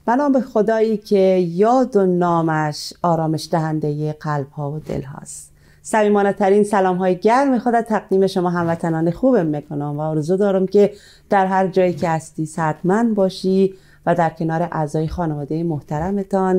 به نام خدایی که یاد و نامش آرامش دهنده قلب ها و دل هاست. صمیمانه ترین سلام های گرم خدا تقدیم شما هموطنان خوبم میکنم و آرزو دارم که در هر جایی که هستی صحتمند باشی و در کنار اعضای خانواده محترمتان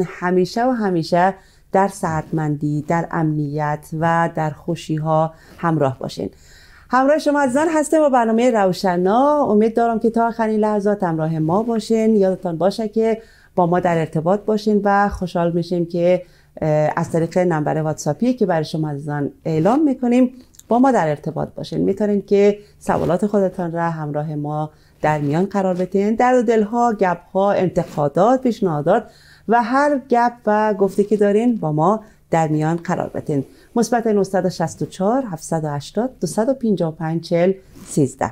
همیشه در صحتمندی، در امنیت و در خوشی ها همراه باشین. همراه شما عزیزان هستم با برنامه روشنا. امید دارم که تا آخرین لحظات همراه ما باشین. یادتان باشه که با ما در ارتباط باشین و خوشحال میشیم که از طریق نمبر واتساپی که برای شما عزیزان اعلام میکنیم با ما در ارتباط باشین. میتونین که سوالات خودتان را همراه ما در میان قرار بدین. درد و دلها، گپها، انتقادات، پیشنهادات و هر گپ و گفته که دارین با ما در میان قرار بدین. مثبت 964 780 255 40 13.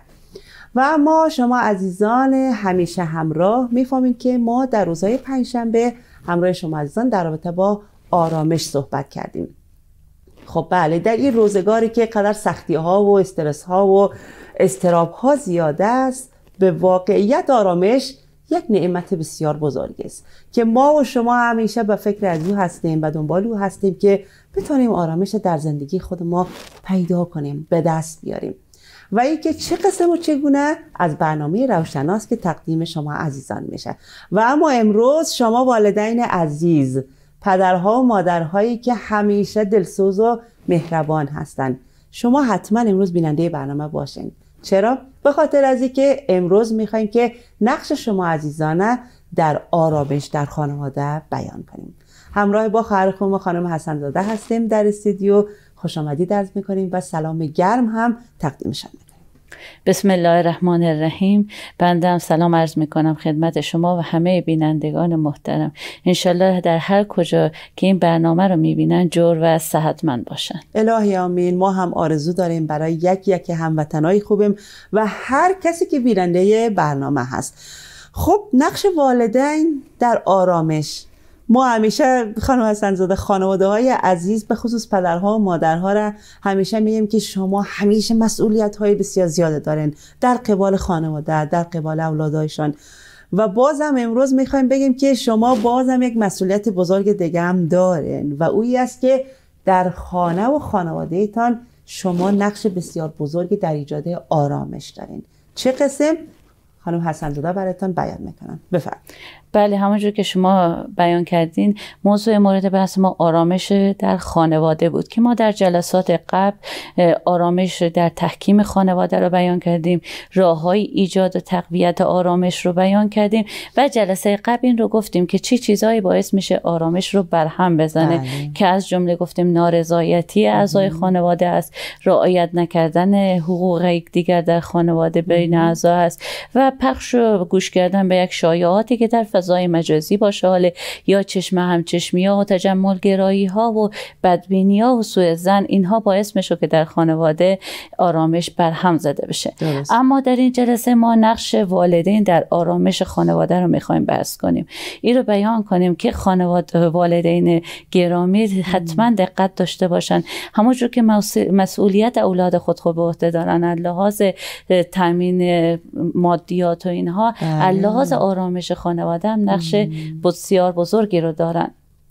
و ما شما عزیزان همیشه همراه میفهمین که ما در روزهای پنجشنبه همراه شما عزیزان در رابطه با آرامش صحبت کردیم. خب بله، در این روزگاری که قدر سختی ها و استرس ها و اضطراب ها زیاده است، به واقعیت آرامش یک نعمت بسیار بزرگ است که ما و شما همیشه به فکر از او هستیم و دنبال او هستیم که بتونیم آرامش در زندگی خود ما پیدا کنیم، به دست بیاریم. و اینکه چه قسم و چگونه از برنامه روشناست که تقدیم شما عزیزان میشه. و اما امروز شما والدین عزیز، پدرها و مادرهایی که همیشه دلسوز و مهربان هستن، شما حتما امروز بیننده برنامه باشین. چرا؟ به خاطر از اینکه امروز میخوایم که نقش شما عزیزانه در آرامش در خانواده بیان کنیم. همراه با خواهر خانم حسن زاده هستیم در استودیو. خوش آمدید عرض میکنیم و سلام گرم هم تقدیمشان میکنیم. بسم الله الرحمن الرحیم. بنده هم سلام عرض میکنم خدمت شما و همه بینندگان محترم. انشالله در هر کجا که این برنامه رو میبینن جور و صحتمند باشن. الهی آمین. ما هم آرزو داریم برای یک هموطنای خوبم و هر کسی که بیننده برنامه هست. خب نقش والدین در آرامش، ما همیشه خانم حسن زاده خانواده های عزیز به خصوص پدرها و مادرها را همیشه میگیم که شما همیشه مسئولیت های بسیار زیاده دارین در قبال خانواده، در قبال اولادایشان. و بازم امروز میخوایم بگیم که شما بازم یک مسئولیت بزرگ دیگه هم دارین و اویی است که در خانه و خانواده ایتان شما نقش بسیار بزرگی در ایجاد آرامش دارین. چه قسم؟ خانم حسن زاده براتون بیان میکنم. بفرمایید. بله، همونجور که شما بیان کردین موضوع مورد بحث ما آرامش در خانواده بود که ما در جلسات قبل آرامش در تحکیم خانواده رو بیان کردیم، راه‌های ایجاد و تقویت آرامش رو بیان کردیم و جلسه قبل این رو گفتیم که چی چیزایی باعث میشه آرامش رو برهم بزنه. بله. که از جمله گفتیم نارضایتی اعضای خانواده است، رعایت نکردن حقوق یکدیگر در خانواده بین اعضا است و پخش و گوش کردن به یک شایعاتی که در فضای مجازی باشه، حالا یا چشم همچشمی ها و تجمل گرایی ها و بدبینی ها و سوء ظن، اینها باعث میشه که در خانواده آرامش برهم زده بشه. درست. اما در این جلسه ما نقش والدین در آرامش خانواده رو میخوایم بحث کنیم. این رو بیان کنیم که خانواده والدین گرامی حتما دقت داشته باشن، همونجور که مسئولیت اولاد خود به عهده دارن از لحاظ تامین مادیات و اینها، از لحاظ آرامش خانواده هم نقش بسیار بزرگی رو دارن.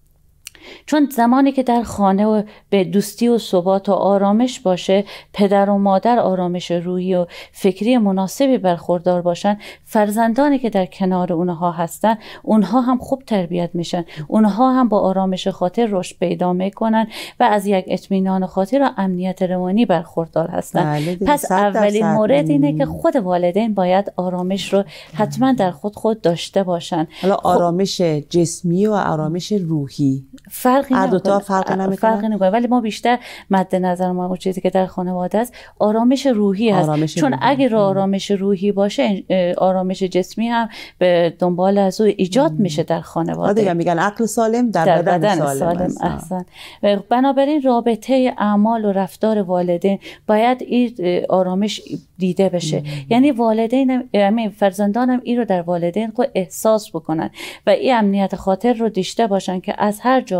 چون زمانی که در خانه به دوستی و ثبات و آرامش باشه، پدر و مادر آرامش روحی و فکری مناسبی برخوردار باشن، فرزندانی که در کنار اونها هستن اونها هم خوب تربیت میشن، اونها هم با آرامش خاطر رشد پیدا میکنن و از یک اطمینان خاطر و امنیت روانی برخوردار هستن. پس اولین مورد اینه که خود والدین باید آرامش رو حتما در خود داشته باشن. حالا آرامش جسمی و آرامش روحی فرقی نمیکنه، ولی ما بیشتر مد نظر ما اون چیزی که در خانواده است آرامش روحی هست. چون اگر آرامش روحی باشه، آرامش جسمی هم به دنبال از او ایجاد میشه در خانواده. دیگه میگن عقل سالم در بدن سالم. احسن. بنابراین رابطه اعمال و رفتار والدین باید این آرامش دیده بشه. یعنی والدین همین فرزندان هم این رو در والدین خود احساس بکنن و این امنیت خاطر رو داشته باشن که از هر جا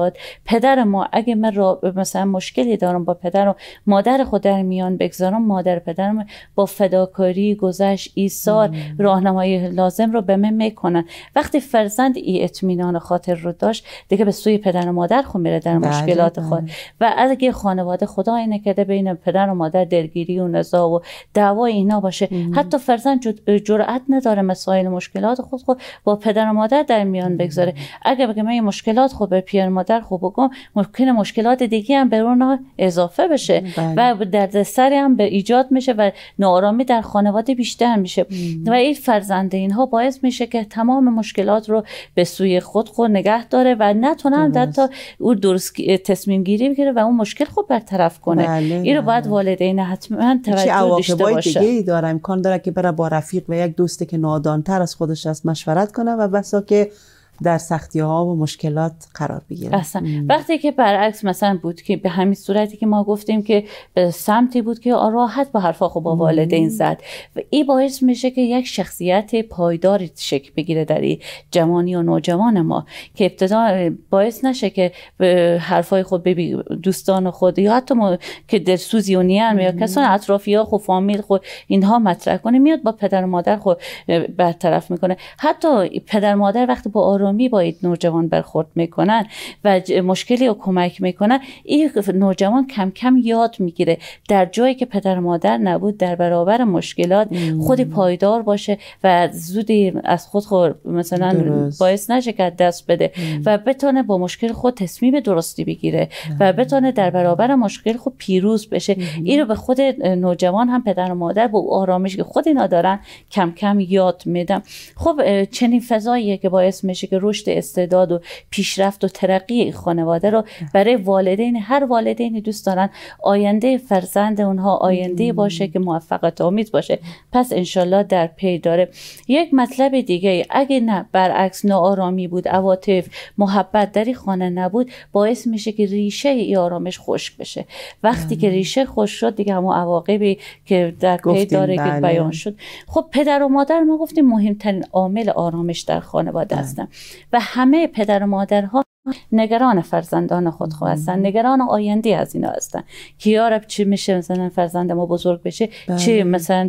داد. پدر ما اگه من مثلا مشکلی دارم با پدر و مادر خود در میان بگذارم، مادر پدرم با فداکاری، گذشت، ایثار، راهنمایی لازم رو به من میکنن. وقتی فرزند ای اطمینان خاطر رو داشت، دیگه به سوی پدر و مادر خود میره در مشکلات خود. و اگه خانواده خدای نکرده بین پدر و مادر درگیری و نزاع و دعوا اینا باشه، حتی فرزند جرأت نداره مسائل مشکلات خود با پدر و مادر در میان بگذاره. اگه بگه من مشکلات خود به پدر و مادر خود بگم، ممکنه مشکلات دیگه هم به اونها اضافه بشه و دردسری هم به ایجاد میشه و ناآرامی در خانواده بیشتر میشه و این فرزند اینها باعث میشه که تمام مشکلات رو به سوی خود نگه داره و نتونن حتی اون درست تصمیم گیری بگیره و اون مشکل خود برطرف کنه. این رو باید والدین حتما توجه داشته باشه. دیگه داره امکان داره که بره با رفیق و یک دوستی که نادانتر از خودش است مشورت کنه و بسا که در سختی ها و مشکلات قرار بگیره. اصلا وقتی که برعکس مثلا بود که به همین صورتی که ما گفتیم که به سمتی بود که راحت با حرفا خود با والدین زد و این باعث میشه که یک شخصیت پایداری شکل بگیره در این جوانی و نوجوان ما، که ابتدا باعث نشه که به حرفای خود دوستان خود یا حتی که دلسوزی و نیان یا کسان اطرافیان خود، فامیل خود اینها مطرح کنه، میاد با پدر و مادر خود برطرف میکنه. حتی پدر مادر وقتی با آرامی با این نوجوان برخورد میکنن و مشکلی رو کمک میکنن، این نوجوان کم کم یاد میگیره در جایی که پدر مادر نبود در برابر مشکلات خودی پایدار باشه و زودی از خود مثلا باعث نشه که دست بده و بتونه با مشکل خود تصمیم درستی بگیره و بتونه در برابر مشکل خود پیروز بشه. این رو به خود نوجوان هم پدر و مادر با آرامش که خود اینا دارن کم کم یاد میدم. خب چنین فضاییه که باعث میشه که رشد استعداد و پیشرفت و ترقی خانواده رو برای والدین، هر والدینی دوست دارن آینده فرزند اونها آینده باشه که موفقیت آمیز باشه. پس انشالله در پی داره. یک مطلب دیگه، اگه نه برعکس ناآرامی بود، عواطف، محبت در این خانه نبود، باعث میشه که ریشه ای آرامش خشک بشه. وقتی که ریشه خشک شد دیگه همون عواقبی که در پی داره که بیان شد. خب پدر و مادر ما گفتیم مهمترین عامل آرامش در خانواده هستن و همه پدر و مادرها نگران فرزندان خود هستن، نگران آینده از اینا هستن که یارب چی میشه، مثلا فرزند ما بزرگ بشه چی مثلا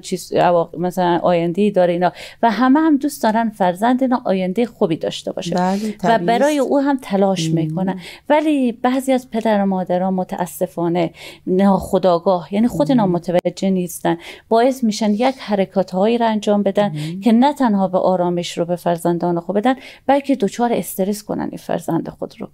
مثلا آینده داره اینا و همه هم دوست دارن فرزند اینا آینده خوبی داشته باشه و برای او هم تلاش میکنن. ولی بعضی از پدر و مادرها متاسفانه ناخودآگاه، یعنی خود اینا متوجه نیستن، باعث میشن یک حرکات هایی را انجام بدن که نه تنها به آرامش رو به فرزندان خود بدن، بلکه دچار استرس کنن این فرزند خود رو.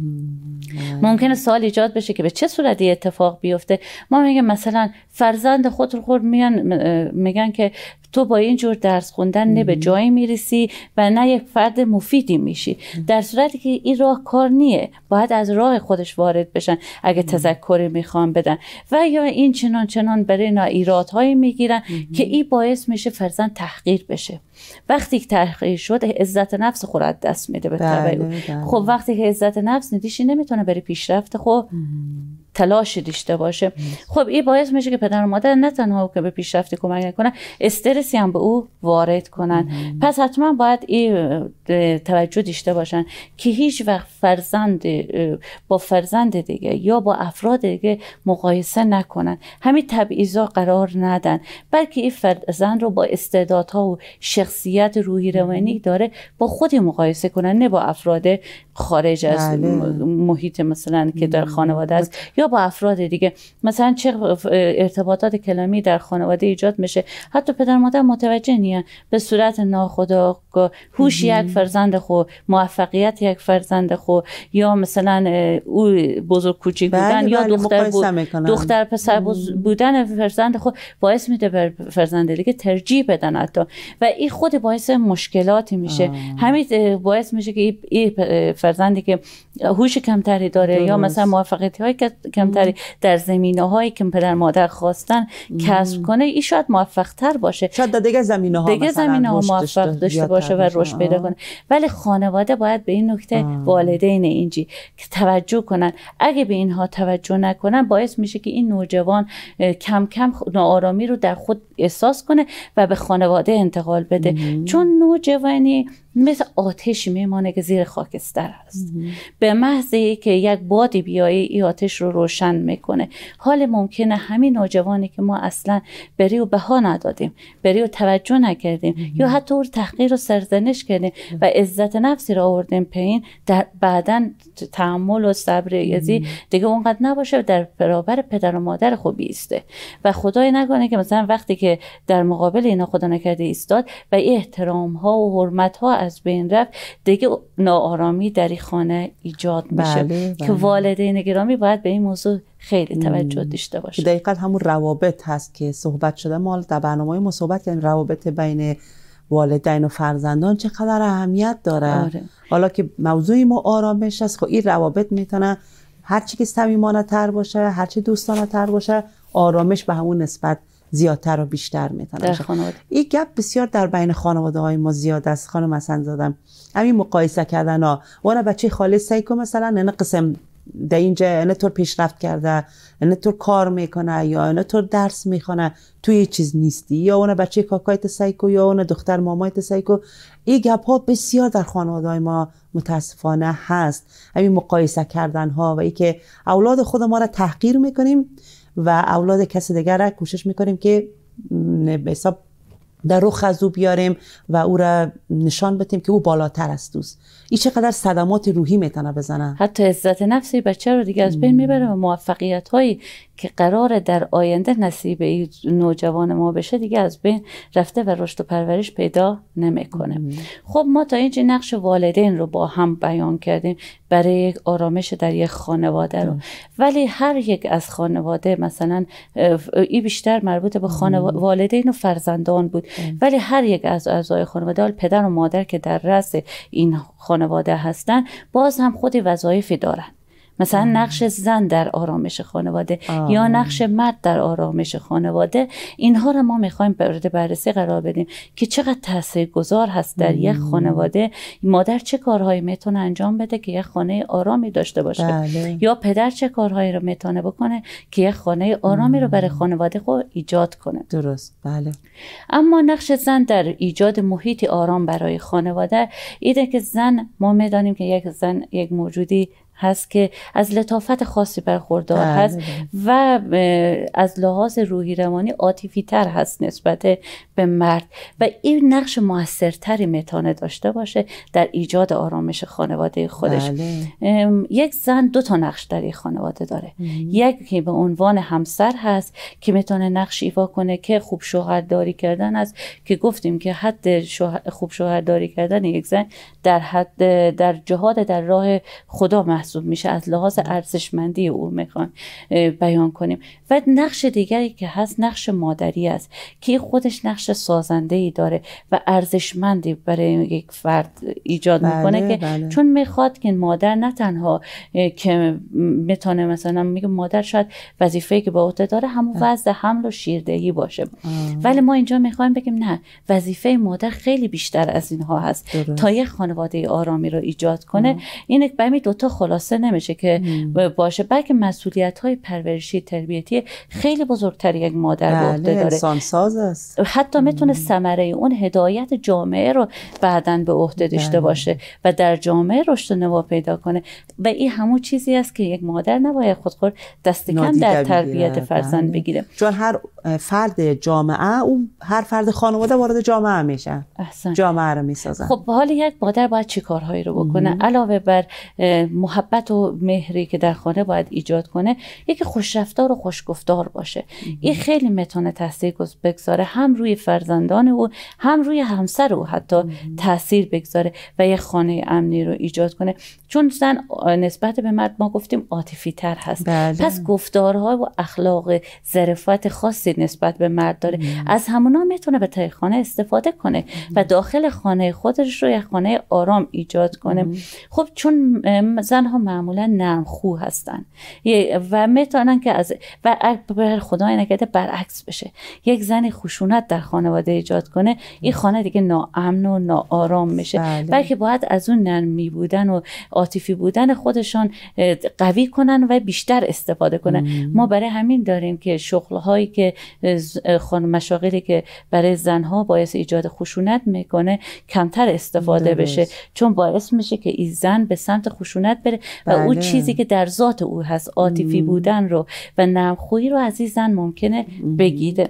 ممکنه سوال ایجاد بشه که به چه صورتی اتفاق بیفته. ما میگیم مثلا فرزند خود رو میگن که تو با این جور درس خوندن نه به جایی میرسی و نه یک فرد مفیدی میشی، در صورتی که این راه کار نیه، باید از راه خودش وارد بشن اگه تذکری میخوان بدن و یا این چنان برای اینا ایرادهایی میگیرن که این باعث میشه فرزند تحقیر بشه. وقتی که تحقیر شد عزت نفس خود از دست میده به تبع. خب وقتی که عزت نفس ندیشی نمیتونه برای پیشرفت خب تلاش داشته باشه. خب این باعث میشه که پدر و مادر نه تنها که به پیشرفت کمک نکنن، استرسی هم به او وارد کنن. پس حتما باید این توجه داشته باشن که هیچ وقت فرزند با فرزند دیگه یا با افراد دیگه مقایسه نکنن، همین تبعیضا قرار ندن، بلکه این فرزند رو با استعدادها و شخصیت روحی روانی داره با خودی مقایسه کنن، نه با افراد خارج از محیط مثلا که در خانواده است یا با افراد دیگه. مثلا چه ارتباطات کلامی در خانواده ایجاد میشه، حتی پدر مادر متوجه نیستن، به صورت ناخودآگاه هوش یک فرزند خو، موفقیت یک فرزند خو، یا مثلا او بزرگ کوچیک بودن یا دختر پسر بودن فرزند خو باعث میده بر فرزند دیگه ترجیح بدن حتی و این خود باعث مشکلاتی میشه. همین باعث میشه که این فرزندی که هوش کمتری داره یا مثلا موفقیت‌های کمتری در زمینه‌هایی که پدر مادر خواستن کسب کنه، این شاید موفق‌تر باشه، شاید دیگه زمینه‌ها موفق داشته باشه و رشد پیدا کنه. ولی خانواده باید به این نکته والدین اینجی که توجه کنن. اگه به اینها توجه نکنن باعث میشه که این نوجوان کم کم ناآرامی رو در خود احساس کنه و به خانواده انتقال بده. چون نوجوانی مثل آتشی میمانه که زیر خاکستر هست. به محض که یک بادی بیایی این آتش رو روشن میکنه. حال ممکنه همین نوجوانی که ما اصلا بری و بها ندادیم، بری و توجه نکردیم یا حتی او تحقیر و سرزنش کردیم و عزت نفسی را آوردیم پایین، در بعداً تحمل و صبر یزی دیگه اونقدر نباشه در برابر پدر و مادر خوب ایسته. و خدای نکنه که مثلا وقتی که در مقابل اینا خدا نکرده ایستاد و این احترام ها و حرمت ها از بین رفت، دیگه ناآرامی در این خانه ایجاد میشه. که والدین گرامی باید به این موضوع خیلی توجه داشته باشه. دقیقاً همون روابط هست که صحبت شده. ما در برنامه ما صحبت کردیم روابط بین والدین و فرزندان چقدر اهمیت داره. حالا که موضوع ما آرامش است، خب این روابط میتونه هرچی که صمیمانه تر باشه، هرچی دوستانه تر باشه، آرامش به همون نسبت زیادتر و بیشتر میتونه باشه. این گپ بسیار در بین خانواده های ما زیاد است. خانم حسن زاده، همین مقایسه کردن ها، اون بچه خاله سایکو مثلا نه قسم در اینجا نه طور پیشرفت کرده، نه طور کار میکنه یا نه طور درس میخونه، توی یه چیز نیستی، یا اون بچه کاکایت سایکو یا اون دختر مامایت سایکو. این گپ ها بسیار در خانواده های ما متاسفانه هست. همین مقایسه کردن ها و ای که اولاد خود ما را تحقیر میکنیم و اولاد کسی دیگر را کوشش میکنیم که به حساب در رو خزو بیاریم و او را نشان بدیم که او بالاتر است. دوست این چقدر صدمات روحی میتونه بزنه. حتی عزت نفسی بچه رو دیگه از بین میبره و موفقیت هایی که قراره در آینده نصیب این نوجوان ما بشه دیگه از بین رفته و رشد و پرورش پیدا نمیکنه. خب ما تا اینجا نقش والدین رو با هم بیان کردیم برای یک آرامش در یک خانواده رو، ولی هر یک از خانواده مثلا این بیشتر مربوط به والدین و فرزندان بود، ولی هر یک از اعضای خانواده، پدر و مادر که در رأس این خانواده هستن، باز هم خود وظایفی دارن. مثلا نقش زن در آرامش خانواده یا نقش مرد در آرامش خانواده، اینها رو ما میخوایم مورد بررسی قرار بدیم که چقدر تاثیرگذار هست در یک خانواده. مادر چه کارهایی میتونه انجام بده که یک خانه آرامی داشته باشه، یا پدر چه کارهایی رو میتونه بکنه که یک خانه آرامی رو برای خانواده خود ایجاد کنه. درست، بله. اما نقش زن در ایجاد محیط آرام برای خانواده اینه که زن، ما میدانیم که یک زن یک موجودی هست که از لطافت خاصی برخوردار هست و از لحاظ روحی روانی عاطفی تر هست نسبت به مرد و این نقش موثرتری میتونه داشته باشه در ایجاد آرامش خانواده خودش. یک زن 2 تا نقش در این خانواده داره. یکی به عنوان همسر هست که میتونه نقش ایفا کنه که خوب شوهرداری کردن است، که گفتیم که حد خوب شوهرداری کردن یک زن در جهاد در راه خدا محسوب میشه، از لحاظ ارزشمندی او میخوام بیان کنیم. و نقش دیگری که هست نقش مادری است که خودش نقش سازنده‌ای داره و ارزشمندی برای یک فرد ایجاد میکنه که چون میخواد که مادر نه تنها که میتونه، مثلا میگه مادر شاید وظیفه‌ای که با عهده داره همون وضع حمل و شیردهی باشه، ولی ما اینجا میخوایم بگیم نه، وظیفه مادر خیلی بیشتر از اینها هست تا یک خانواده آرامی رو ایجاد کنه. این به همین 2 تا خلاصه نمیشه که باشه، بلکه مسئولیت‌های پرورشی تربیتی خیلی بزرگتر یک مادر به عهده داره. انسان ساز است. حتی میتونه ثمره اون هدایت جامعه رو بعداً به عهده داشته باشه و در جامعه رشد و نوا پیدا کنه. و این همون چیزی است که یک مادر نباید خودخود دست کم در تربیت فرزند بگیره، چون هر فرد جامعه، اون هر فرد خانواده وارد جامعه میشه، جامعه رو میسازه. خب حالا یک مادر باید چی کارهایی رو بکنه علاوه بر محبت و مهری که در خانه باید ایجاد کنه؟ یکی خوشرفتار و خوشگفتار باشه. این خیلی میتونه تاثیر بگذاره هم روی فرزندان او، هم روی همسر او حتی تاثیر بگذاره و یک خانه امنی رو ایجاد کنه. چون زن نسبت به مرد ما گفتیم عاطفی تر هست، پس گفتارها و اخلاق ظرافت خاصی نسبت به مرد داره. از همونا میتونه به طریق خانه استفاده کنه و داخل خانه خودش رو یک خانه آرام ایجاد کنه. خب چون زنها ها معمولا نرم خو هستن و میتونن که از و خدای نکرده برعکس بشه، یک زن خشونت در خانواده ایجاد کنه، این خانه دیگه ناامن و ناآرام میشه. بلکه باید از اون نرمی بودن و عاطفی بودن خودشان قوی کنن و بیشتر استفاده کنن. ما برای همین داریم که شغل‌هایی که مشاغلی که برای زنها باعث ایجاد خشونت میکنه کمتر استفاده بشه، چون باعث میشه که این زن به سمت خشونت بره و اون چیزی که در ذات او هست، عاطفی بودن رو و نرمخویی رو از این زن ممکنه بگیره.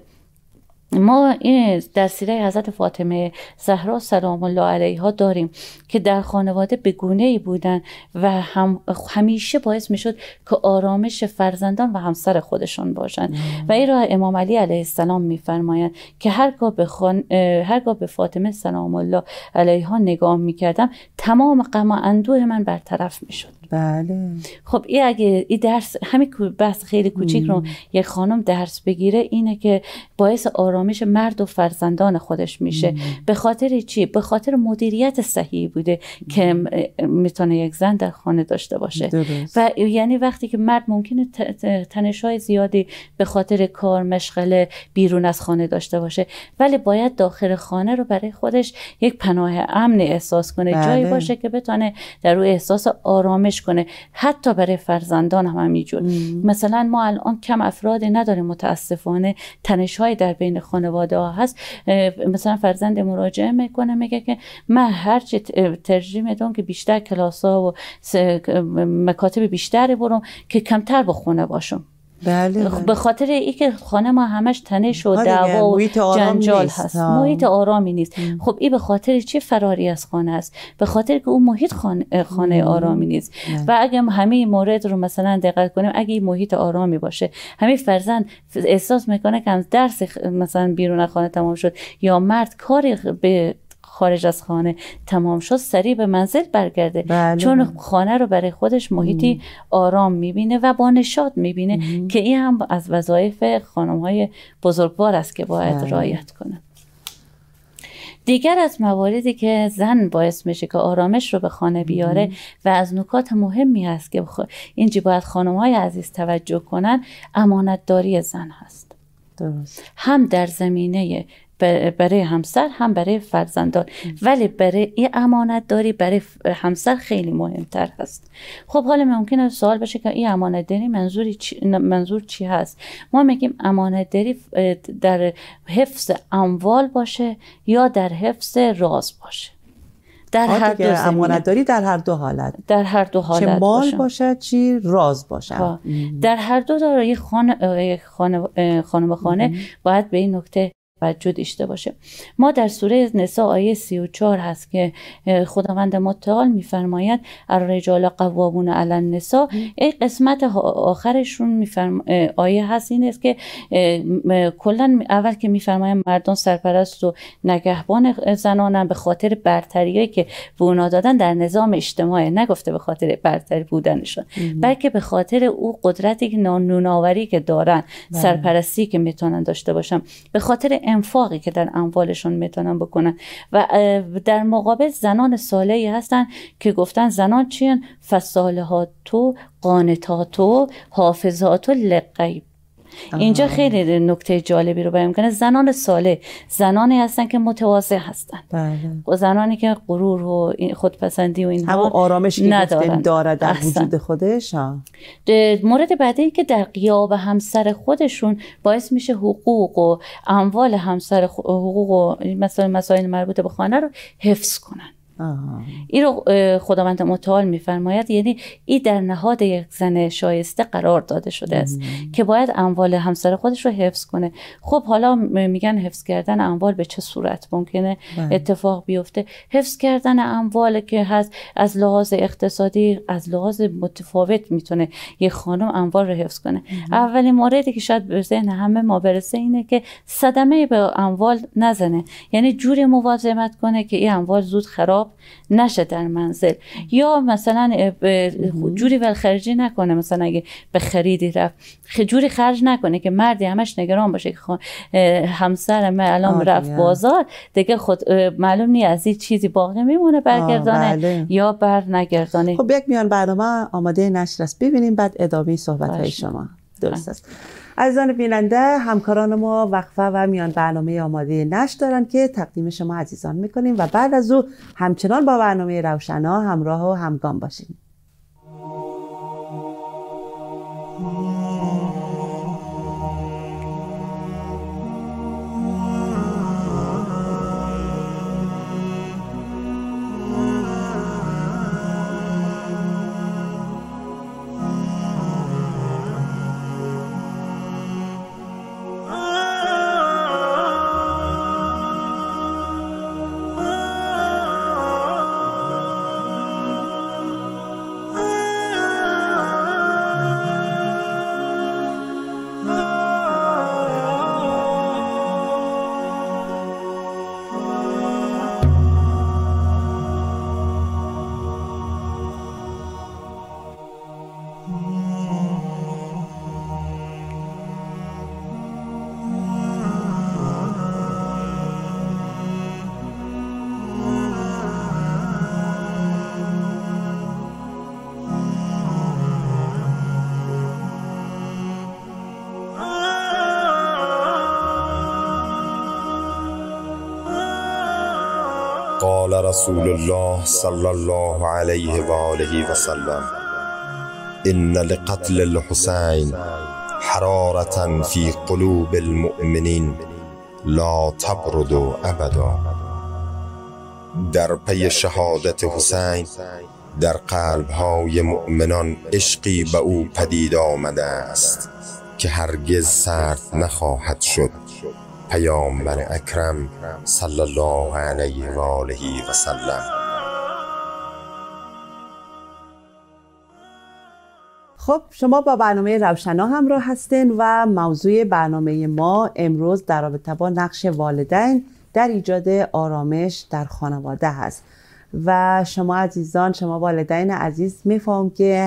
ما این در سیره حضرت فاطمه زهرا سلام الله علیها داریم که در خانواده به گونه‌ای بودن و همیشه باعث میشد که آرامش فرزندان و همسر خودشان باشند. و این را امام علی علیه السلام میفرمایند که هرگاه به فاطمه سلام الله علیها نگاه میکردم تمام غم و اندوه من برطرف میشد. بله. خب اگه این درس، همین بحث خیلی کوچیک رو یک خانم درس بگیره، اینه که باعث آرامش مرد و فرزندان خودش میشه. به خاطر چی؟ به خاطر مدیریت صحیح بوده که میتونه یک زن در خانه داشته باشه. و یعنی وقتی که مرد ممکنه تنش‌های زیادی به خاطر کار، مشغله بیرون از خانه داشته باشه، ولی باید داخل خانه رو برای خودش یک پناه امن احساس کنه. جایی باشه که بتونه در روی احساس آرامش کنه. حتی برای فرزندان هم همینجور. مثلا ما الان کم افرادی نداریم متاسفانه، تنش‌های در بین خانواده ها هست. مثلا فرزند مراجعه میکنه میگه که من هرچی ترجیح میدم که بیشتر کلاس‌ها و مکاتب بیشتری برم که کمتر با خونه باشم. بله. به خاطر اینکه خانه ما همش تنش و دعوا و جنجال هست، محیط آرامی نیست. خب این به خاطر چی فراری از خانه است؟ به خاطر که اون محیط خانه آرامی نیست. و اگه همه مورد رو مثلا دقت کنیم، اگه این محیط آرامی باشه، همین فرزند احساس میکنه که از درس مثلا بیرون از خانه تمام شد یا مرد کاری به خارج از خانه تمام شد، سریع به منزل برگرده. بله. چون خانه رو برای خودش محیطی آرام میبینه و با نشاط میبینه که این هم از وظایف خانم‌های بزرگوار است که باید رعایت کنه. دیگر از مواردی که زن باعث میشه که آرامش رو به خانه بیاره و از نکات مهمی هست که اینجا باید خانم‌های عزیز توجه کنن، امانتداری زن هست. درست. هم هم در زمینه برای همسر هم برای فرزندان، ولی برای این امانتداری برای همسر خیلی مهمتر هست. خب حالا ممکنه سوال بشه که این امانتداری منظور چی هست؟ ما میگیم امانتداری در حفظ اموال باشه یا در حفظ راز باشه. در هر دو امانتداری در هر دو حالت، در هر دو حالت، چه مال باشه چی راز باشه. در هر دو داره یک خانه باید به این نکته توجه داشته باشه. ما در سوره نساء آیه 34 هست که خداوند متعال میفرماید الرجال قوامون علی النساء. این قسمت آخرشون آیه هست این است که کلا اول که میفرماید مردان سرپرست و نگهبان زنانن به خاطر برتریایی که به اونا دادن در نظام اجتماعی، نگفته به خاطر برتری بودنشون، بلکه به خاطر او قدرتی که نوناوری که دارن، سرپرستی که میتونن داشته باشن، به خاطر انفاقی که در اموالشون میتونن بکنن. و در مقابل زنان صالحی هستن که گفتن زنان چیان؟ فصالحاتو قانتاتو حافظاتو للغیب. اینجا خیلی نکته جالبی رو بیان میکنه. زنان صالح زنانی هستن که متواضع هستن. و زنانی که غرور و خودپسندی و اینها همون آرامشی که ندارن داره در وجود خودش. مورد بعدی که در غیاب همسر خودشون باعث میشه حقوق و اموال همسر، حقوق و مثلا مسائل مربوط به خانه رو حفظ کنن. این رو خداوند متعال میفرماید، یعنی این در نهاد یک زن شایسته قرار داده شده است که باید اموال همسر خودش رو حفظ کنه. خب حالا میگن حفظ کردن اموال به چه صورت ممکنه اتفاق بیفته؟ حفظ کردن اموال که هست از لحاظ اقتصادی، از لحاظ متفاوت میتونه یک خانم اموال رو حفظ کنه. اولین موردی که شاید به ذهن همه ما برسه اینه که صدمه به اموال نزنه، یعنی جوری مواظبت کنه که این اموال زود خراب نشه در منزل. یا مثلا جوری ولخرجی نکنه، مثلا اگه به خریدی رفت جوری خرج نکنه که مردی همش نگران باشه که همسرم الان رفت بازار دیگه خود معلوم نیست از این چیزی باقی میمونه برگردانه یا بر نگردانه. خب یک میان برنامه آماده نشر است، ببینیم بعد ادامه صحبت های شما. درست است. عزیزان بیننده، همکاران ما وقفه و میان برنامه آماده نشر دارن که تقدیم شما عزیزان میکنیم و بعد از او همچنان با برنامه روشنا همراه و همگام باشیم. قال رسول الله صلى الله عليه وآله وسلم إن لقتل الحسين حرارة في قلوب المؤمنين لا تبرد أبدا. در پی شهادت حسین در قلب‌های مؤمنان عشقی به او پدید آمده است که هرگز سرد نخواهد شد. پیامبر اکرم صلی الله علیه و آله و سلم. خب شما با برنامه روشنا همراه هستین و موضوع برنامه ما امروز در رابطه با نقش والدین در ایجاد آرامش در خانواده هست. و شما عزیزان، شما والدین عزیز، میفهم که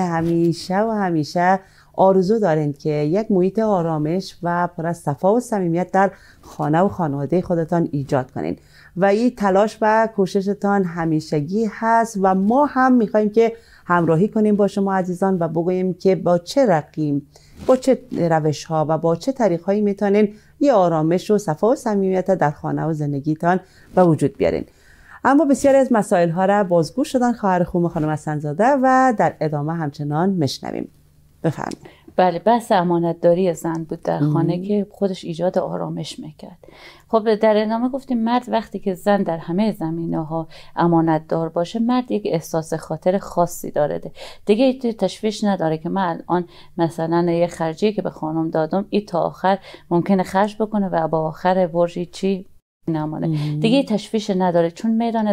همیشه آرزو دارین که یک محیط آرامش و پر از صفا و صمیمیت در خانه و خانواده خودتان ایجاد کنین و این تلاش و کوششتان همیشگی هست و ما هم میخوایم که همراهی کنیم با شما عزیزان و بگوییم که با چه رقیم، با چه روش ها و با چه طریق هایی میتونین یه آرامش و صفا و صمیمیت در خانه و زندگیتان به وجود بیارین. اما بسیاری از مسائل ها را بازگو شدن خواهر خوب خانم حسن‌زاده و در ادامه همچنان میشنویم. بفرمایید. بله، بحث امانتداری زن بود در خانه که خودش ایجاد آرامش میکرد. خب در ادامه گفتیم مرد وقتی که زن در همه زمینه‌ها امانتدار باشه، مرد یک احساس خاطر خاصی داره دیگه تشویش نداره که من الان مثلا یه خرجی که به خانم دادم این تا آخر ممکنه خرج بکنه و با آخر برج چی نمانه. دیگه تشویش نداره چون میدان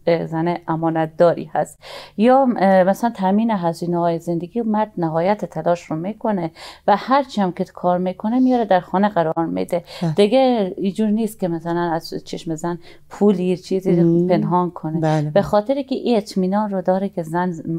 زن امانتداری هست. یا مثلا تامین هزینه‌های زندگی مرد نهایت تلاش رو میکنه و هرچی هم که کار میکنه میاره در خانه قرار میده. دیگه اینجور نیست که مثلا از چشم زن پولی چیزی پنهان کنه. بله. به خاطر که این اطمینان رو داره که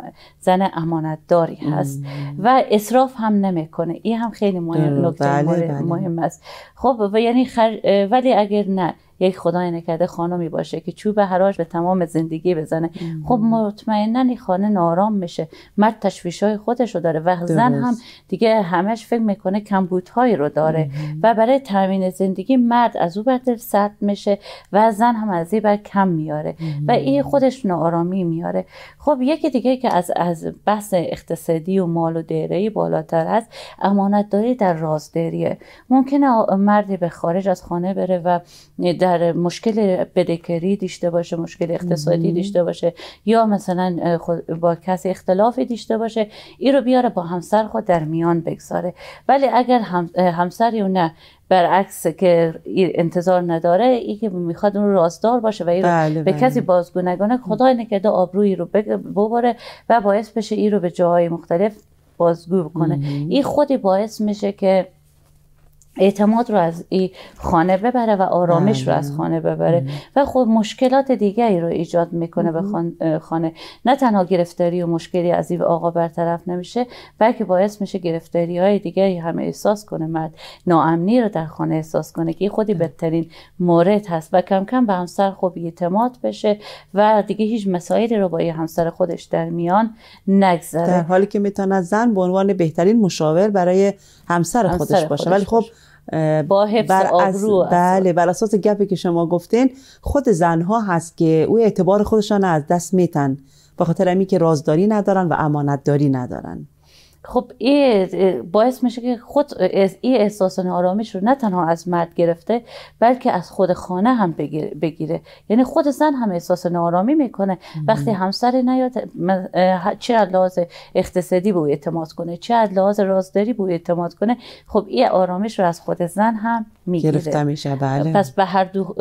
زن امانتداری هست و اسراف هم نمیکنه. این هم خیلی نکته مهم است. خب یعنی ولی اگر نه یک خدای نکرده خانمی باشه که چوب حراج به تمام زندگی بزنه، خب مطمئناً این خانه نارام میشه. مرد تشویش‌های خودش رو داره و زن هم دیگه همش فکر میکنه کمبودهایی رو داره و برای تامین زندگی مرد از او بر سرد میشه و زن هم از این بر کم میاره و این خودش ناآرامی میاره. خب یکی دیگه که از بحث اقتصادی و مال و دارایی بالاتر هست، امانتداری در رازداریه. ممکنه مردی به خارج از خانه بره و در مشکل بدهکاری داشته باشه، مشکل اقتصادی داشته باشه یا مثلا با کسی اختلافی داشته باشه، این رو بیاره با همسر خود در میان بگذاره. ولی اگر همسری نه برعکس که انتظار نداره، ای که میخواد اون رازدار باشه و این رو به کسی بازگو نکنه، خدای نکرده آبرویی رو ببره و باعث بشه این رو به جاهای مختلف بازگو کنه. این خودی باعث میشه که اعتماد رو از این خانه ببره و آرامش رو از خانه ببره و خب مشکلات دیگری رو ایجاد میکنه به خانه. نه تنها گرفتاری و مشکلی از این آقا برطرف نمیشه، بلکه باعث میشه گرفتاری های دیگری هم احساس کنه، مرد ناامنی رو در خانه احساس کنه که خودی بدترین مورد هست و کم کم به همسر خب اعتماد بشه و دیگه هیچ مسائلی رو با این همسر خودش در میان نگذاره، در حالی که میتونه زن به عنوان بهترین مشاور برای همسر خودش باشه. ولی خب با حفظ آبرو، بله، بر اساس گپی که شما گفتین خود زنها هست که او اعتبار خودشان از دست میتن به خاطر اینکه که رازداری ندارن و امانتداری ندارن. خب این باعث میشه که خود این احساس آرامش رو نه تنها از مرد گرفته بلکه از خود خانه هم بگیره. یعنی خود زن هم احساس ناآرامی میکنه وقتی همسر نیاد، چه از لحاظ اقتصادی به او اعتماد کنه، چه از لحاظ رازداری به او اعتماد کنه، خب این آرامش رو از خود زن هم میگیره، گرفته میشه. بله. پس به هر دو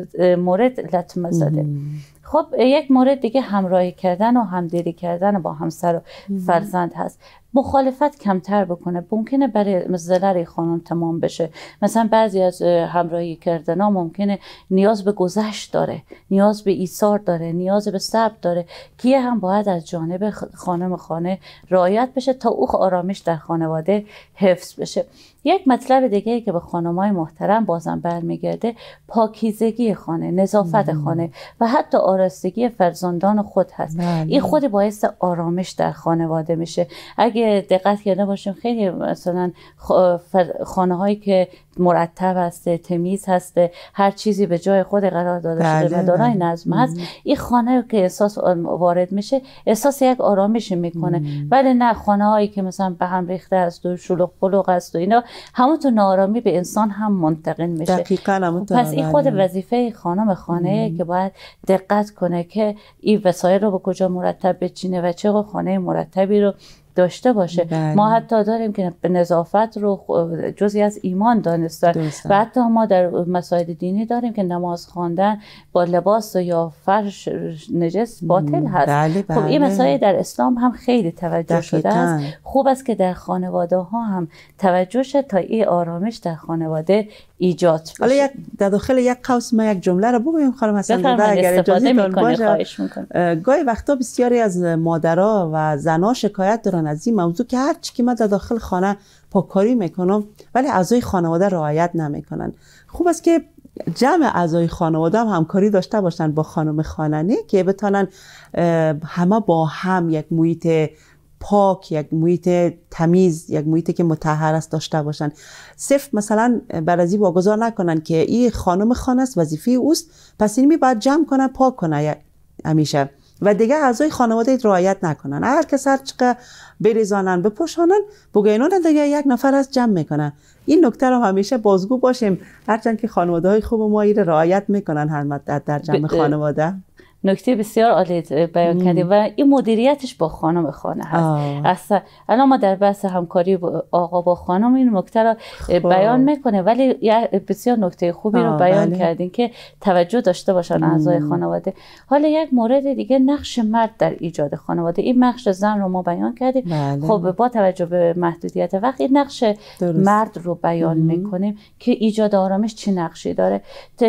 مورد لطمه زده. خب یک مورد دیگه همراهی کردن و همدلی کردن با همسر و فرزند هست. مخالفت کمتر بکنه، ممکنه برای ضرر خانم تمام بشه. مثلا بعضی از همراهی کردن ها ممکنه نیاز به گذشت داره، نیاز به ایثار داره، نیاز به صبر داره که هم باید از جانب خانم خانه رعایت بشه تا او آرامش در خانواده حفظ بشه. یک مطلب دیگه که به خانم‌های محترم بازم برمیگرده، پاکیزگی خانه، نظافت خانه و حتی آرایشگی فرزندان خود هست. این خود باعث آرامش در خانواده میشه. اگه دقت کرده باشیم خیلی مثلا خانه‌هایی که مرتب هسته، تمیز هسته، هر چیزی به جای خود قرار داده شده و دارای نظم هست، این خانه که احساس وارد میشه احساس یک آرامش میکنه. ولی نه خانه‌هایی که مثلا به هم ریخته است و شلوغ پلوغ است و اینا، همون تو ناآرامی به انسان هم منتقل میشه. دقیقاً همونطور. پس این خود وظیفه خانم خانه که باید دقت کنه که این وسایل رو به کجا مرتب بچینه و چه خانه مرتبی رو داشته باشه. بله. ما حتی داریم که نظافت رو جزئی از ایمان دانستن و حتی ما در مسائل دینی داریم که نماز خواندن با لباس یا فرش نجس باطل هست. بله. خب این مسائل در اسلام هم خیلی توجه شده است. خوب است که در خانواده ها هم توجه شد تا این آرامش در خانواده ایجاد بشه. حالا در داخل یک قوس ما یک جمله رو بگویم خانم حسن زاده اگر اجازه تان باشه. گاهی وقتا بسیاری از مادرها و زنها شکایت دارن از این موضوع که هر چی که من در داخل خانه پاککاری میکنم ولی اعضای خانواده رعایت نمیکنن. خوب است که جمع اعضای خانواده هم همکاری داشته باشن با خانم خاننی که بتونن همه با هم یک محیط پاک، یک محیط تمیز، یک محیطی که مطهر است داشته باشن. صرف مثلا بر از این واگذار نکنن که این خانم خانه است، وظیفه اوست، پس این باید جمع کنه، پاک کنه همیشه و دیگه اعضای خانواده رعایت نکنن. هر کس هر چقدر بریزانن بپوشانن بگینون دیگه یک نفر از جمع میکنن. این نکته رو همیشه بازگو باشیم، هرچند که خانواده های خوب ما این رعایت میکنن هم در جمع خانواده. نکته بسیار عالی بیان کردیم و این مدیریتش با خانم خانه هست. اصلا الان ما در بحث همکاری آقا با خانم این نکته رو بیان میکنه، ولی بسیار نکته خوبی رو بیان کردین که توجه داشته باشن اعضای خانواده. حالا یک مورد دیگه، نقش مرد در ایجاد خانواده. این نقش زن رو ما بیان کردیم. خب با توجه به محدودیت وقت این نقش مرد رو بیان میکنیم که ایجاد آرامش چه نقشی داره.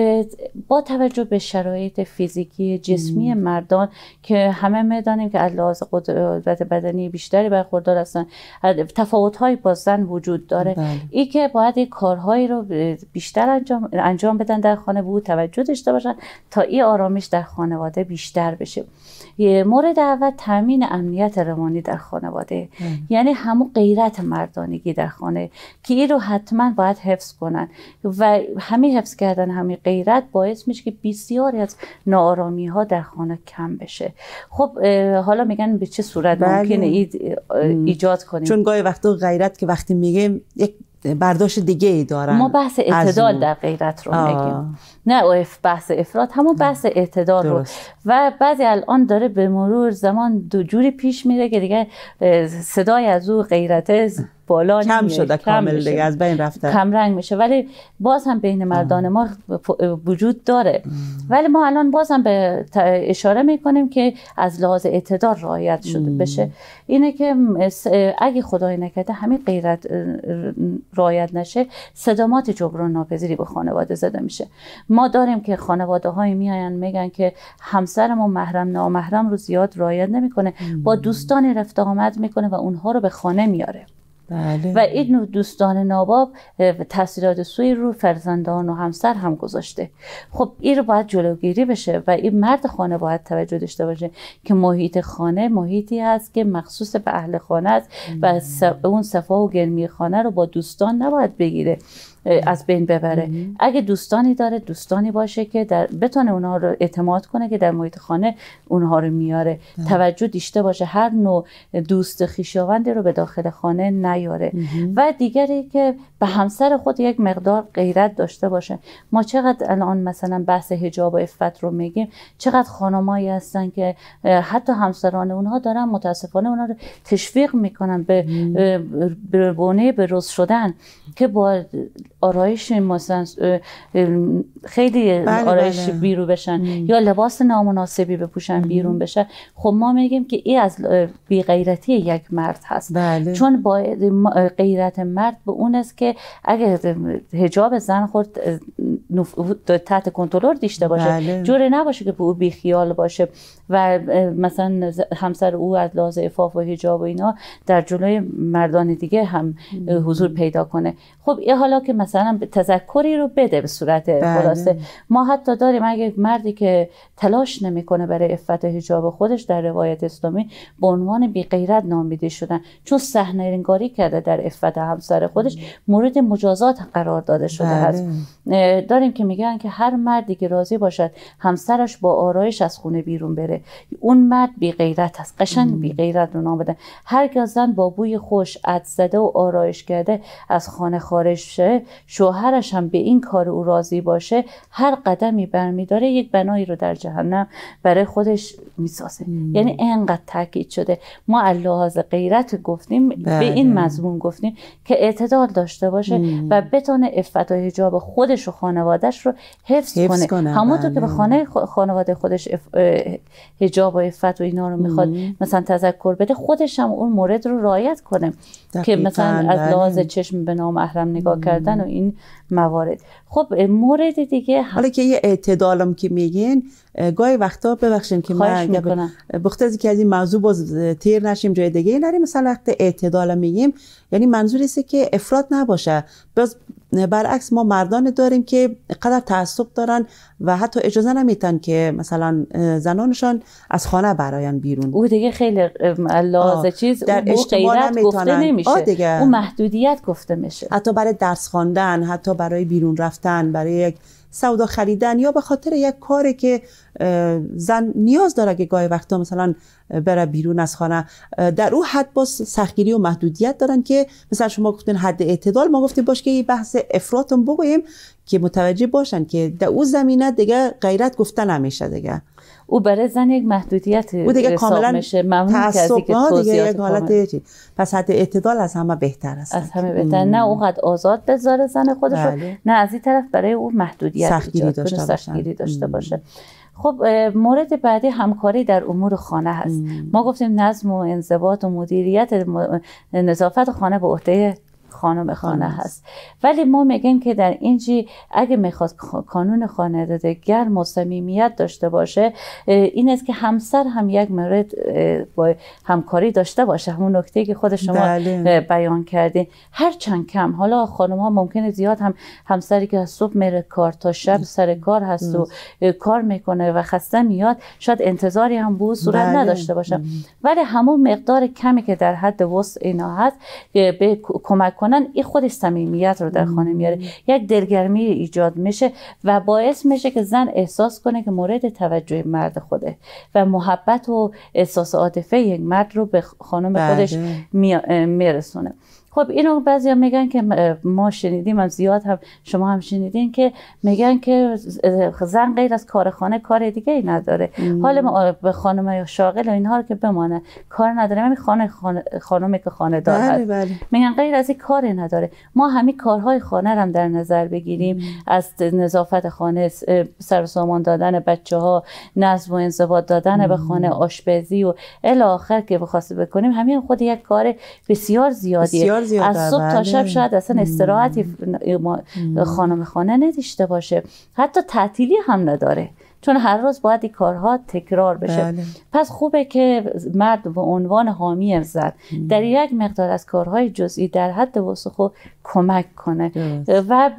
با توجه به شرایط فیزیکی جسمی مردان که همه میدانیم که از لحاظ قدرت بدنی بیشتری برخوردار هستن، تفاوت‌هایی با زن وجود داره. این که باید این کارهایی رو بیشتر انجام بدن در خانه، بود توجه داشته باشن تا این آرامش در خانواده بیشتر بشه. مورد اول تامین امنیت روانی در خانواده، یعنی همون غیرت مردانگی در خانه که این رو حتما باید حفظ کنن و همین حفظ کردن همین غیرت باعث میشه که بسیاری از ناآرامی ها در خانه کم بشه. خب حالا میگن به چه صورت ممکنه ایجاد کنیم؟ چون گاهی وقتا غیرت که وقتی میگیم یک برداشت دیگه ای دارن. ما بحث اعتدال در غیرت رو میگیم، نه بحث افراط، همون بحث اعتدال رو. و بعضی الان داره به مرور زمان دو جوری پیش میره که دیگه صدای از او غیرت بالا کم نمیاد. شده، کامل دیگه از بین رفته، کم رنگ میشه. ولی باز هم بین مردان ما وجود داره. ولی ما الان باز هم به اشاره میکنیم که از لحاظ اعتدال رعایت شده بشه. اینه که اگه خدای نکرده همین غیرت رعایت نشه، صدمات جبران ناپذیری به خانواده زده میشه. ما داریم که خانواده های میاین میگن که همسرمون محرم نامحرم رو زیاد رعایت نمیکنه، با دوستانی رفت آمد میکنه و اونها رو به خانه میاره. بله. و این دوستان ناباب تاثیرات سوی رو فرزندان و همسر هم گذاشته. خب این رو باید جلوگیری بشه و این مرد خانه باید توجه داشته باشه که محیط خانه محیطی هست که مخصوص به اهل خانه است و اون صفا و گرمی خانه رو با دوستان نباید بگیره، از بین ببره. اگه دوستانی داره، دوستانی باشه که بتونه اونها رو اعتماد کنه که در محیط خانه اونها رو میاره. توجه داشته باشه هر نوع دوست خویشاوندی رو به داخل خانه نیاره. و دیگری که به همسر خود یک مقدار غیرت داشته باشه. ما چقدر الان مثلا بحث حجاب و عفت رو میگیم، چقدر خانمایی هستن که حتی همسران اونها دارن متاسفانه اونها رو تشویق میکنن به بونه بروز شدن که با آرایش مثلا خیلی آرایش بیرون بشن یا لباس نامناسبی بپوشن بیرون بشن. خب ما میگیم که این از بی‌غیرتی یک مرد هست. چون با غیرت مرد به اون است که اگر حجاب زن خود تحت کنترل داشته باشه، جوری نباشه که به او بیخیال باشه و مثلا همسر او از لحاظ عفاف و حجاب و اینا در جلوی مردان دیگه هم حضور پیدا کنه. خب این حالا که مثلا تذکری رو بده به صورت خلاصه. ما حتی داریم اگه مردی که تلاش نمیکنه برای عفت حجاب خودش، در روایت اسلامی به عنوان بی غیرت نامیده شدن، چون صحنه‌نگاری کرده در عفت همسر خودش، مورد مجازات قرار داده شده هست. داریم که میگن که هر مردی که راضی باشد همسرش با آرایش از خونه بیرون بره، اون مرد بی غیرت است. قشنگ بی غیرت رو نام بدن. هرگز زن با بوی خوش عطر زده و آرایش کرده از خانه خارج شه، شوهرش هم به این کار او راضی باشه، هر قدمی برمیداره یک بنایی رو در جهنم برای خودش میسازه. یعنی اینقدر تاکید شده. ما لحاظ غیرت گفتیم، به این مضمون گفتیم که اعتدال داشته باشه و بتونه عفت و حجاب خودش و خانواده‌اش رو حفظ کنه. همونطور که به خانواده خودش حجاب و عفت و اینا رو میخواد مثلا تذکر بده، خودش هم اون مورد رو رعایت کنه که مثلا از لحاظ چشم به نامحرم نگاه کردن و این موارد. خب مورد دیگه حالا که یه اعتدالم که میگین، گاهی وقتا ببخشید که من بختازی که از این موضوع باز تیر نشیم جای دیگه نریم، مثلا وقت اعتدال میگیم یعنی منظور است که افراط نباشه. باز برعکس ما مردان داریم که قدر تعصب دارن و حتی اجازه نمیتن که مثلا زنانشان از خانه براین بیرون. او دیگه خیلی لازم چیز در غیرت گفته نمیشه، اون محدودیت گفته میشه. حتی برای درس خواندن، حتی برای بیرون رفتن، برای یک سودا خریدن یا به خاطر یک کاری که زن نیاز داره که گاهی وقتا مثلا بره بیرون از خانه، در اون حد باز سختگیری و محدودیت دارن که مثلا شما گفتین حد اعتدال، ما گفتیم باش که این بحث افراطم بگوییم که متوجه باشن که در اون زمینه دیگه غیرت گفته نمیشه. دیگه او برای زن یک محدودیت حساب میشه. ممنون که از اینکه توضیحات کامل. پس حد اعتدال از همه بهتر است. از همه بهتر. نه اونقدر آزاد بذاره زن خودش رو، نه از این طرف برای او محدودیت سختگیری داشته باشه. خب مورد بعدی همکاری در امور خانه هست. ما گفتیم نظم و انضباط و مدیریت نظافت خانه به عهده خانم خانه هست. ولی ما میگیم که در اینجی اگه میخواد قانون خانواده گرم و صمیمیت داشته باشه، این است که همسر هم یک مورد با همکاری داشته باشه. همون نکته که خود شما بیان کردین. هر چند کم، حالا خانم ها ممکنه زیاد هم همسری که از صبح میره کار تا شب سر کار هست و کار میکنه و خسته میاد، شاید انتظاری هم به صورت نداشته باشه. ولی همون مقدار کمی که در حد وسع اینا هست به کمک کنن، این خود صمیمیت رو در خانه میاره، یک دلگرمی ایجاد میشه و باعث میشه که زن احساس کنه که مورد توجه مرد خود شده و محبت و احساس عاطفه یک مرد رو به خانم خودش میرسونه. خب اینو بعضیا میگن که ما شنیدیم، هم زیاد هم شما هم شنیدین که میگن که زن غیر از کار خانه کار دیگه ای نداره. حالا ما به خانم شاغل و اینها رو که بمانه کار نداره، همین خانمی که خانه دار هست میگن غیر از این کار نداره. ما همین کارهای خانه رو هم در نظر بگیریم، از نظافت خانه، سر و سامان دادن بچه‌ها، نظم و انضباط دادن به خانه، آشپزی و الی آخر که بخواسته بکنیم، همین خود یک کار بسیار زیادیه. از صبح تا شب شاید اصلا استراحتی خانم خانه نداشته باشه، حتی تعطیلی هم نداره، چون هر روز باید این کارها تکرار بشه. پس خوبه که مرد به عنوان حامی زن در یک مقدار از کارهای جزئی در حد وسع کمک کنه و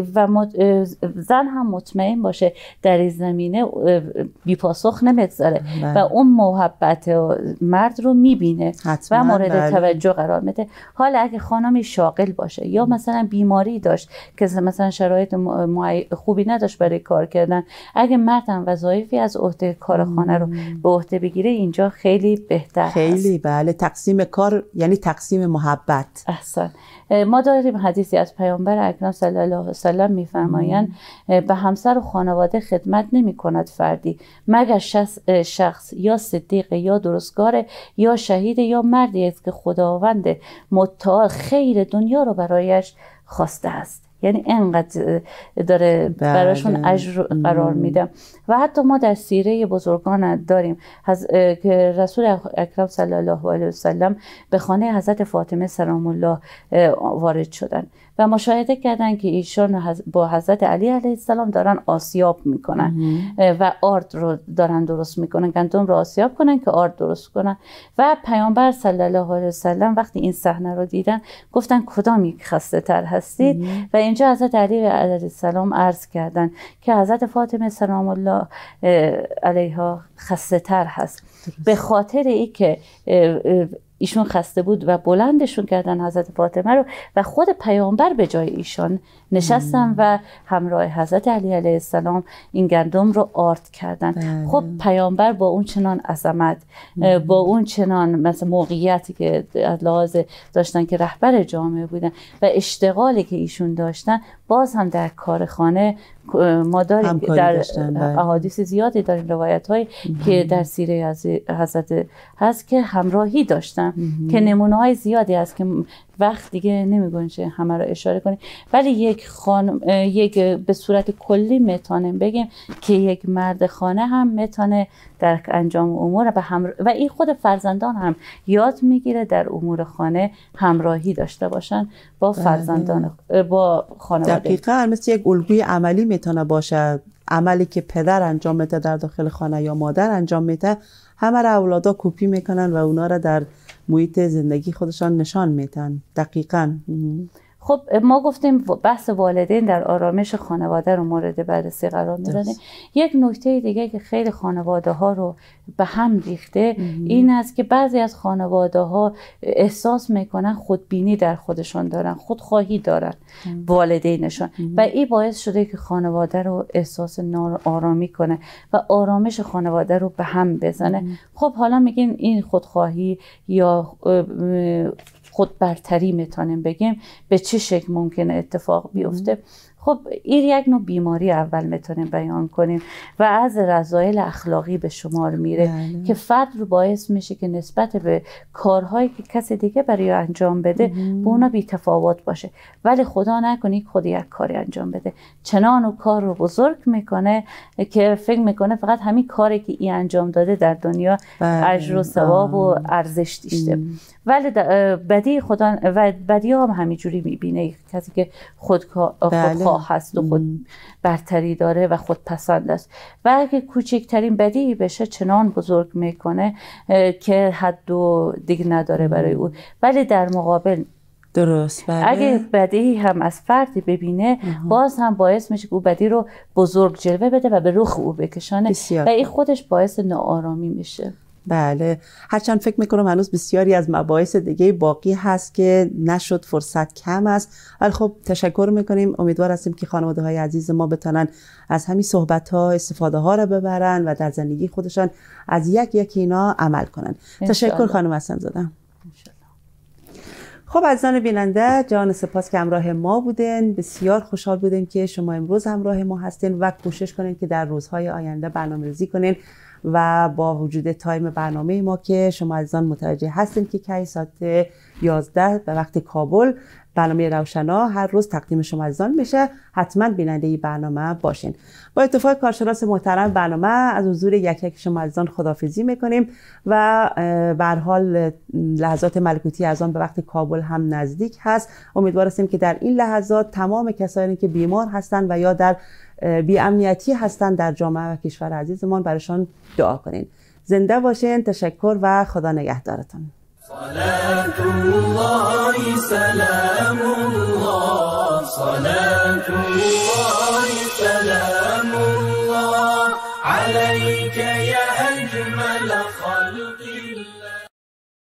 زن هم مطمئن باشه در این زمینه بی پاسخ نمیگذاره و اون محبت مرد رو میبینه و مورد توجه قرار میده. حالا اگه خانمی شاغل باشه یا مثلا بیماری داشت که مثلا شرایط خوبی نداشت برای کار کردن، اگه مرد هم وظایفی از عهده کار خانه رو به عهده بگیره، اینجا خیلی بهتر خیلی هست. بله، تقسیم کار یعنی تقسیم محبت. احسن. ما داریم حدیثی از پیامبر اکرم صلی الله علیه و سلم میفرمایند به همسر و خانواده خدمت نمی کند فردی مگر شخص یا صدیق یا درستکار یا شهید یا مردی است که خداوند متعال خیر دنیا رو برایش خواسته است. یعنی اینقدر داره براشون اجر قرار میده. و حتی ما در سیره بزرگان داریم که رسول اکرم صلی الله علیه و سلم به خانه حضرت فاطمه سلام الله وارد شدن و مشاهده کردن که ایشان با حضرت علی علیه السلام دارن آسیاب میکنن و آرد رو دارن درست میکنن، گندم رو آسیاب کنن که آرد درست کنن. و پیامبر صلی الله علیه و سلم وقتی این صحنه رو دیدن گفتن کدام یک خسته تر هستید؟ و اینجا حضرت علی علیه السلام عرض کردن که حضرت فاطمه سلام الله علیها خسته تر هست، به خاطر ای که ایشون خسته بود و بلندشون کردن حضرت فاطمه رو و خود پیامبر به جای ایشان نشستن و همراه حضرت علی علیه السلام این گندم رو آرد کردن. خب پیامبر با اون چنان عظمت، با اون چنان مثلا موقعیتی که از لحاظ داشتن که رهبر جامعه بودن و اشتغالی که ایشون داشتن، باز هم در کار خانه ما داریم در احادیث زیادی داریم، روایت هایی که در سیره حضرت هست که همراهی داشتن که نمونه های زیادی هست که وقت دیگه نمیگونیم همه رو اشاره کنیم، ولی یک به صورت کلی میتونیم بگیم که یک مرد خانه هم میتونه در انجام امور و این خود فرزندان هم یاد میگیره در امور خانه همراهی داشته باشن با فرزندان با خانواده. دقیقاً مثل یک الگوی عملی میتونه باشه. عملی که پدر انجام میده در داخل خانه یا مادر انجام میده، همه را اولادا کپی میکنن و اونا را در محیط زندگی خودشان نشان میدن. دقیقاً. خب ما گفتیم بحث والدین در آرامش خانواده رو مورد بررسی قرار میدادیم. یک نکته دیگه که خیلی خانواده ها رو به هم ریخته این است که بعضی از خانواده ها احساس میکنن خودبینی در خودشان دارن، خودخواهی دارن والدینشان و این باعث شده که خانواده رو احساس ناآرامی کنه و آرامش خانواده رو به هم بزنه. خب حالا میگیم این خودخواهی یا خودبرتری میتونیم بگیم به چه شکل ممکنه اتفاق بیفته؟ خب این یک نوع بیماری اول میتونیم بیان کنیم و از رذایل اخلاقی به شمار میره که فرد رو باعث میشه که نسبت به کارهایی که کسی دیگه برای انجام بده با اونا بی تفاوت باشه، ولی خدا نکنه خود یک کاری انجام بده چنان و کار رو بزرگ میکنه که فکر میکنه فقط همین کاری که این انجام داده در دنیا اجر و ثواب و ارزش داشته. ولی بدی هم همینجوری میبینه کسی که خودخواه هست و خود برتری داره و خود پسند است و اگه کوچکترین بدی بشه چنان بزرگ میکنه که حد و دیگه نداره برای او. ولی در مقابل درست اگه بدی هم از فردی ببینه باز هم باعث میشه که او بدی رو بزرگ جلوه بده و به رخ او بکشانه و این خودش باعث ناآرامی میشه. بله، هرچند فکر میکنم هنوز بسیاری از مباحث دیگه باقی هست که نشد، فرصت کم است، ولی خب تشکر میکنیم. امیدوار هستیم که خانواده های عزیز ما بتونن از همین صحبت ها استفاده ها رو ببرن و در زندگی خودشان از یک اینا عمل کنن. تشکر خانم حسن زاده. خب عزیزان بیننده، جان سپاس که همراه ما بودین. بسیار خوشحال بودیم که شما امروز همراه ما هستین و کوشش کنین که در روزهای آینده برنامه‌ریزی کنین و با وجود تایم برنامه ما که شما عزیزان متوجه هستین که کی ساعت 11 به وقت کابل برنامه روشنا هر روز تقدیم شما عزیزان میشه، حتما بیننده این برنامه باشین. با اتفاق کارشناس محترم برنامه از حضور یک شما عزیزان خداحافظی میکنیم و به هر حال لحظات ملکوتی اذان به وقت کابل هم نزدیک هست. امیدوار هستیم که در این لحظات تمام کسانی که بیمار هستند و یا در بی‌امنیتی هستند در جامعه و کشور عزیزمان برایشان دعا کنین. زنده باشین. تشکر و خدا نگهدارتون. صلاة الله سلام الله صلاة الله